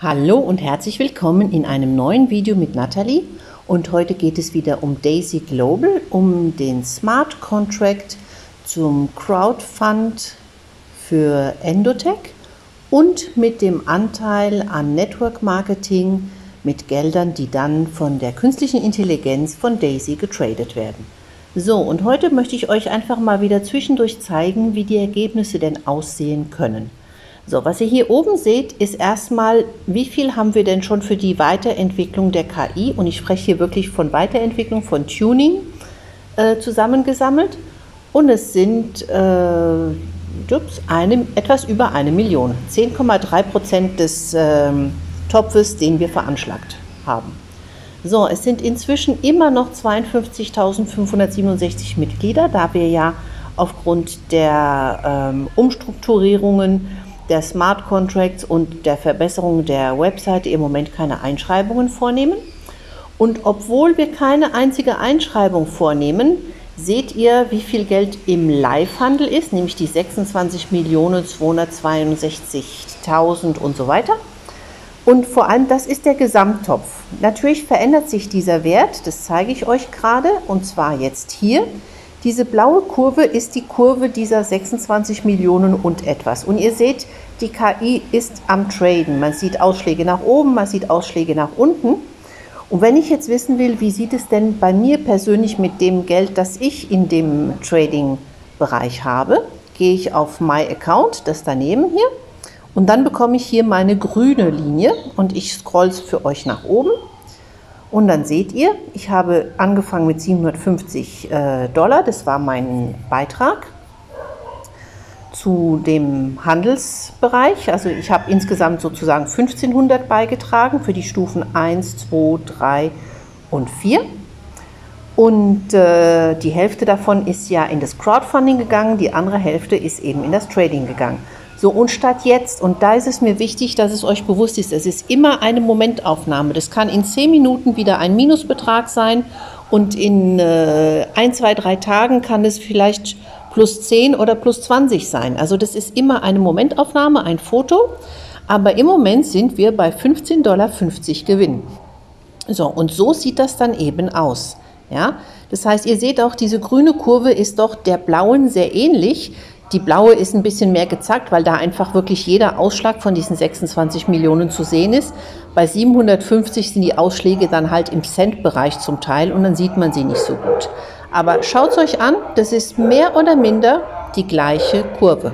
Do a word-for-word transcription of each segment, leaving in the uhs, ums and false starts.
Hallo und herzlich willkommen in einem neuen Video mit Natalie, und heute geht es wieder um Daisy Global, um den Smart Contract zum Crowdfund für Endotech und mit dem Anteil an Network Marketing mit Geldern, die dann von der künstlichen Intelligenz von Daisy getradet werden. So, und heute möchte ich euch einfach mal wieder zwischendurch zeigen, wie die Ergebnisse denn aussehen können. So, was ihr hier oben seht, ist erstmal, wie viel haben wir denn schon für die Weiterentwicklung der K I, und ich spreche hier wirklich von Weiterentwicklung, von Tuning, äh, zusammengesammelt. Und es sind äh, ups, eine, etwas über eine Million, zehn Komma drei Prozent des äh, Topfes, den wir veranschlagt haben. So, es sind inzwischen immer noch zweiundfünfzigtausendfünfhundertsiebenundsechzig Mitglieder, da wir ja aufgrund der ähm, Umstrukturierungen der Smart Contracts und der Verbesserung der Webseite im Moment keine Einschreibungen vornehmen. Und obwohl wir keine einzige Einschreibung vornehmen, seht ihr, wie viel Geld im Live-Handel ist, nämlich die sechsundzwanzig Millionen zweihundertzweiundsechzigtausend und so weiter. Und vor allem, das ist der Gesamttopf. Natürlich verändert sich dieser Wert, das zeige ich euch gerade, und zwar jetzt hier. Diese blaue Kurve ist die Kurve dieser sechsundzwanzig Millionen und etwas. Und ihr seht, die K I ist am Traden. Man sieht Ausschläge nach oben, man sieht Ausschläge nach unten. Und wenn ich jetzt wissen will, wie sieht es denn bei mir persönlich mit dem Geld, das ich in dem Trading-Bereich habe, gehe ich auf My Account, das daneben hier. Und dann bekomme ich hier meine grüne Linie und ich scroll es für euch nach oben. Und dann seht ihr, ich habe angefangen mit siebenhundertfünfzig äh, Dollar, das war mein Beitrag zu dem Handelsbereich. Also ich habe insgesamt sozusagen fünfzehnhundert beigetragen für die Stufen eins, zwei, drei und vier. Und äh, die Hälfte davon ist ja in das Crowdfunding gegangen, die andere Hälfte ist eben in das Trading gegangen. So, und statt jetzt, und da ist es mir wichtig, dass es euch bewusst ist, es ist immer eine Momentaufnahme. Das kann in zehn Minuten wieder ein Minusbetrag sein und in äh, ein, zwei, drei Tagen kann es vielleicht plus zehn oder plus zwanzig sein. Also das ist immer eine Momentaufnahme, ein Foto, aber im Moment sind wir bei fünfzehn Komma fünfzig Dollar Gewinn. So, und so sieht das dann eben aus. Ja? Das heißt, ihr seht auch, diese grüne Kurve ist doch der blauen sehr ähnlich. Die blaue ist ein bisschen mehr gezackt, weil da einfach wirklich jeder Ausschlag von diesen sechsundzwanzig Millionen zu sehen ist. Bei siebenhundertfünfzig sind die Ausschläge dann halt im Cent-Bereich zum Teil und dann sieht man sie nicht so gut. Aber schaut es euch an, das ist mehr oder minder die gleiche Kurve.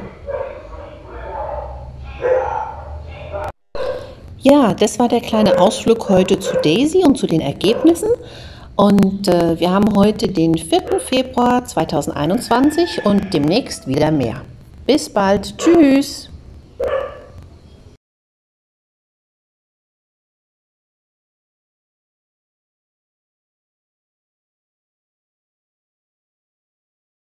Ja, das war der kleine Ausflug heute zu Daisy und zu den Ergebnissen. Und äh, wir haben heute den vierten Februar zweitausendeinundzwanzig und demnächst wieder mehr. Bis bald. Tschüss.